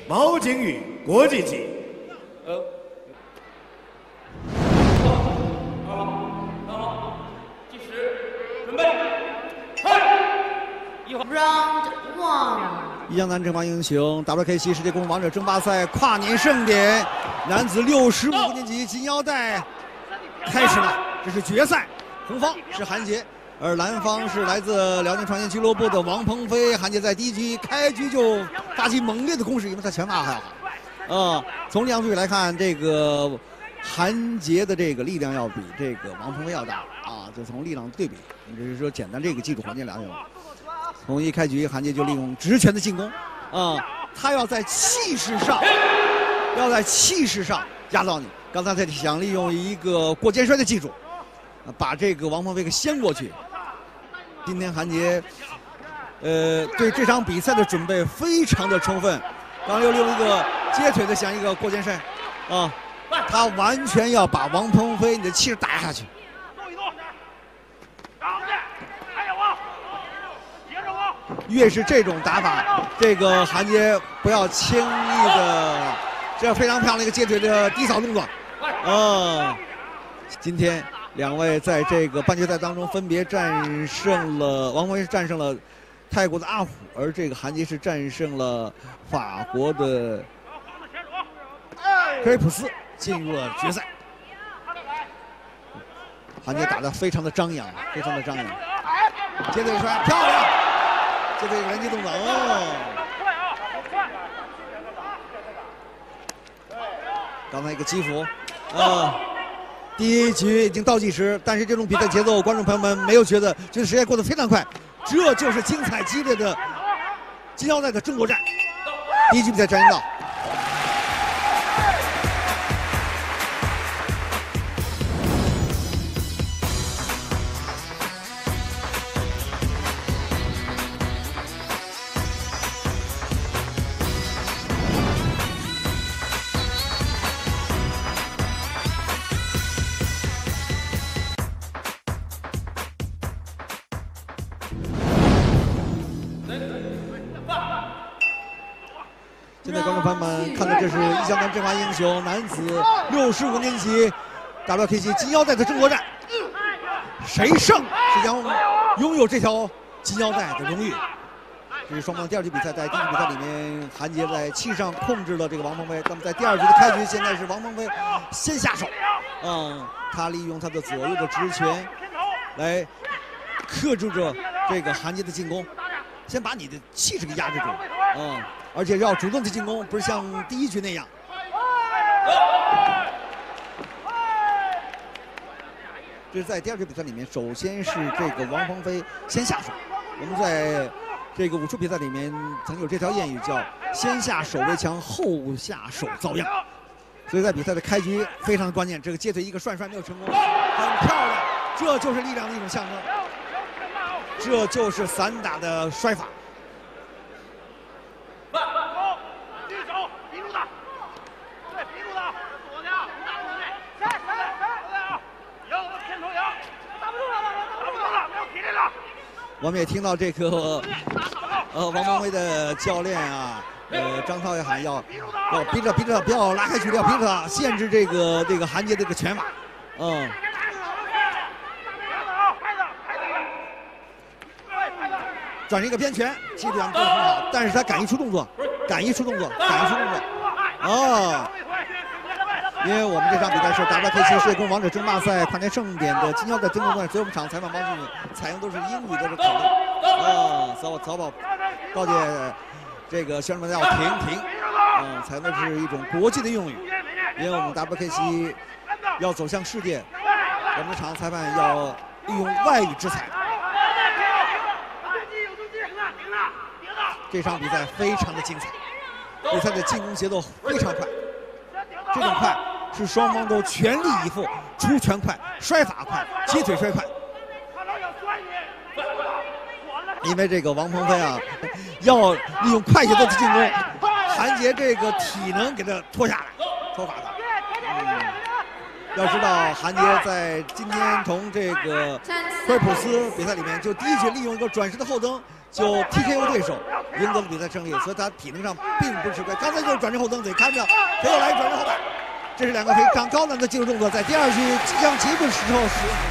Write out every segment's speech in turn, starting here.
毛景宇国际级。 计时，准备， Round 1。 一江南争霸英雄 WKC 世界公王者争霸赛跨年盛典，男子65年级金腰带开始了，这是决赛，红方是韩杰。 而蓝方是来自辽宁创新俱乐部的王鹏飞，韩杰在第一局开局就发起猛烈的攻势，因为他拳法还好。从两组来看，这个韩杰的这个力量要比这个王鹏飞要大啊，就从力量对比，你只是说简单这个技术环境两种。从一开局，韩杰就利用直拳的进攻，他要在气势上压倒你。刚才他想利用一个过肩摔的技术，把这个王鹏飞给掀过去。 今天韩杰，对这场比赛的准备非常的充分，刚又利用一个接腿的想一个过肩摔，他完全要把王鹏飞你的气势打下去。越是这种打法，这个韩杰不要轻易的，这非常漂亮的一个接腿的低扫动作，今天。 两位在这个半决赛当中分别战胜了王鹏飞战胜了泰国的阿虎，而这个韩杰是战胜了法国的科瑞普斯，进入了决赛。韩杰打得非常的张扬，非常的张扬。接腿摔漂亮，接腿连击动作刚才一个击服，第一局已经倒计时，但是这种比赛节奏，观众朋友们没有觉得时间过得非常快，这就是精彩激烈的金腰带的争夺战。第一局比赛战赢到。现在观众朋友们看的这是一江南争霸英雄男子65年级 WKC 金腰带的争夺战，谁胜谁将拥有这条金腰带的荣誉。这是双方的第二局比赛，在第一局比赛里面，韩杰在气上控制了这个王鹏飞。那么在第二局的开局，现在是王鹏飞先下手，他利用他的左右的直拳来克制着这个韩杰的进攻，先把你的气势给压制住，而且要主动的进攻，不是像第一局那样。这是在第二局比赛里面，首先是这个王鹏飞先下手。我们在这个武术比赛里面曾有这条谚语叫“先下手为强，后下手遭殃”。所以在比赛的开局非常的关键，这个接腿一个涮摔没有成功，很漂亮，这就是力量的一种象征，这就是散打的摔法。 我们也听到这个，王鹏飞的教练啊，张涛也喊要逼着不要拉开距离，要逼着他限制这个韩杰这个拳法，转成一个边拳，基本上都很好，但是他敢于出动作，因为我们这场比赛是 WKC 世界公王者争霸赛跨年盛典的金腰带争夺战，所以我们场裁判帮助你采用都是英语的口令，早宝告诫这个选手们要停，采用的是一种国际的用语，因为我们 WKC 要走向世界，我们的场裁判要利用外语制裁。这场比赛非常的精彩，比赛的进攻节奏非常快，这种快。 是双方都全力以赴，出拳快，摔法快，接腿摔快。因为这个王鹏飞啊，要利用快节奏的进攻，韩杰这个体能给他拖下来，拖垮他。要知道，韩杰在今天同这个科尔普斯比赛里面，就第一局利用一个转身的后蹬， 就 TKO 对手，赢得了比赛胜利，所以他体能上并不吃亏。刚才就是转身后蹬腿，看到没有？来转身后摆，这是两个非常高难的技术动作，在第二局即将结束的时候使用。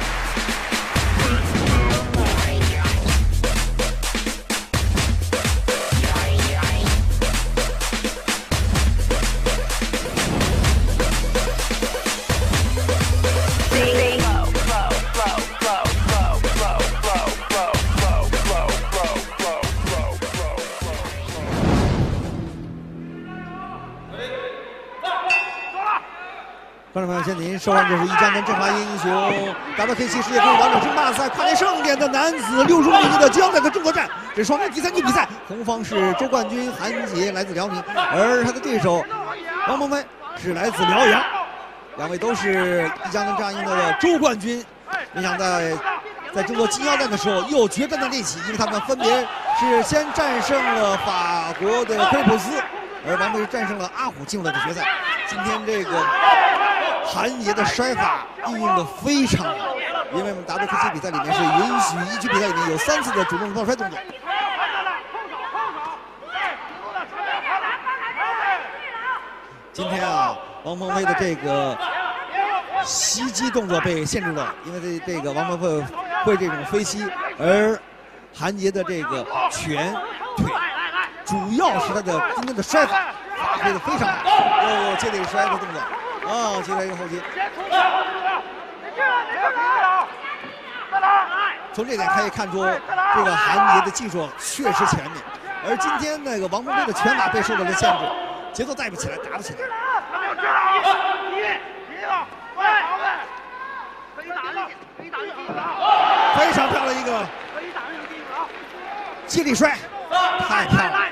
观众朋友，现在您收看这是一江南中华英雄 WKC 世界杯王者争霸赛跨年盛典的男子65公斤的将在的争夺战。这是双方第3局比赛，红方是周冠军韩杰，来自辽宁，而他的对手王鹏飞是来自辽阳，两位都是一江南战营的周冠军。没想到在争夺金腰带的时候又决战在了一起，因为他们分别是先战胜了法国的克里普斯，而王鹏战胜了阿虎，进入了决赛。今天这个。 韩杰的摔法运用的非常好，因为我们 WKC 比赛里面是允许一局比赛里面有3次的主动抱摔动作。今天啊，王鹏飞的这个袭击动作被限制了，因为这个王鹏飞会这种飞膝，而韩杰的这个拳腿，主要是他的今天的摔法发挥的非常好。又接着摔的动作。 啊，接着一个后击。从这点可以看出，这个韩杰的技术确实前面，而今天那个王鹏飞的拳法被受到了限制，节奏带不起来，打不起来。非常漂亮一个接力摔，太漂亮了。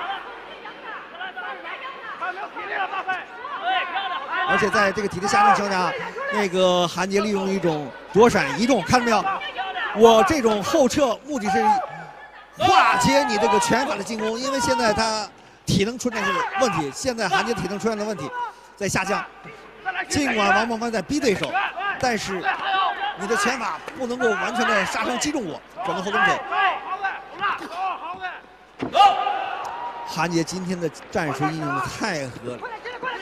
而且在这个体力下降情况下，那个韩杰利用一种躲闪移动，看到没有？我这种后撤目的是化解你这个拳法的进攻，因为现在他体能出现了问题，现在韩杰体能出现了问题，在下降。尽管王鹏飞在逼对手，但是你的拳法不能够完全的杀伤击中我，转到后蹬腿。韩杰今天的战术运用的太合理。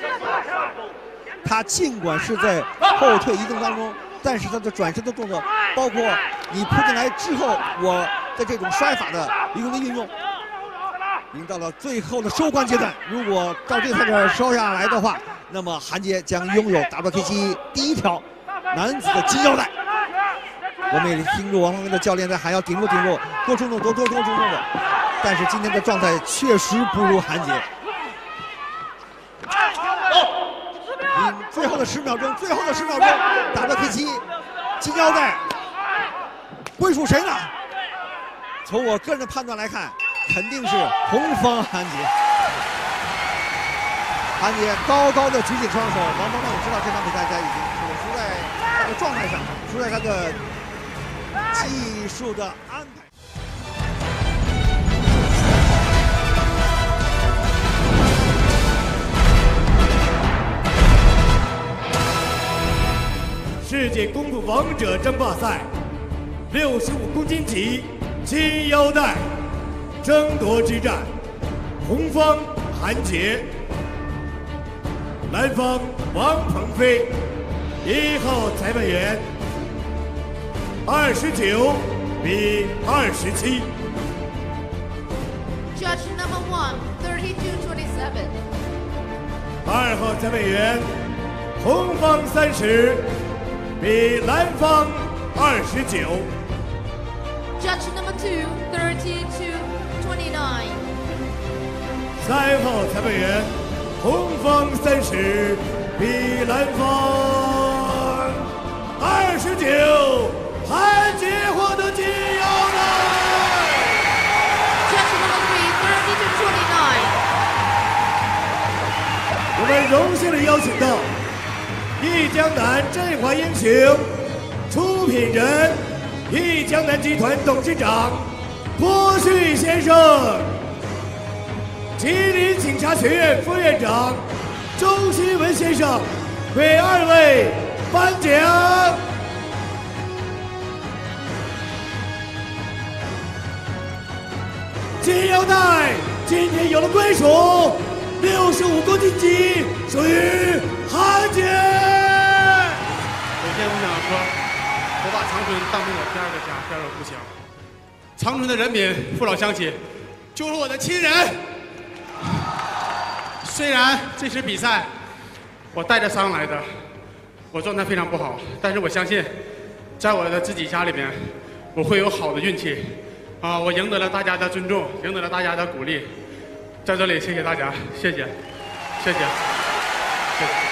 他尽管是在后退移动当中，但是他的转身的动作，包括你扑进来之后，我的这种摔法的一个运用，已经到了最后的收官阶段。如果到这块收下来的话，那么韩杰将拥有 WKC 第1条男子的金腰带。我们也听着王鹏飞的教练在喊要顶住，多冲动，多冲动。但是今天的状态确实不如韩杰。 最后的10秒钟，WKC 金腰带归属谁呢？从我个人的判断来看，肯定是红方韩杰。韩杰高高的举起双手，王鹏飞也知道这场比赛他已经输在他的状态上，输在他的技术的安排。 世界功夫王者争霸赛65公斤级金腰带争夺之战，红方韩杰，蓝方王鹏飞，1号裁判员29比27。 Judge number 1, 32-27. 2号裁判员红方30。 比蓝方29。 Judge number 2, 30-29. 3号裁判员，红方30，比蓝方29，韩杰获得金腰带。 Judge number 3, 30-29. 我们荣幸的邀请到。 一江南振华英雄出品人，一江南集团董事长郭旭先生，吉林警察学院副院长周新文先生为2位颁奖。 金腰带今天有了归属，65公斤级属于韩姐。 首先，我想说，我把长春当成我第二个家，第二个故乡。长春的人民父老乡亲，就是我的亲人。虽然这次比赛我带着伤来的，我状态非常不好，但是我相信，在我的自己家里面，我会有好的运气。我赢得了大家的尊重，赢得了大家的鼓励。在这里，谢谢大家，谢谢，谢谢，谢谢。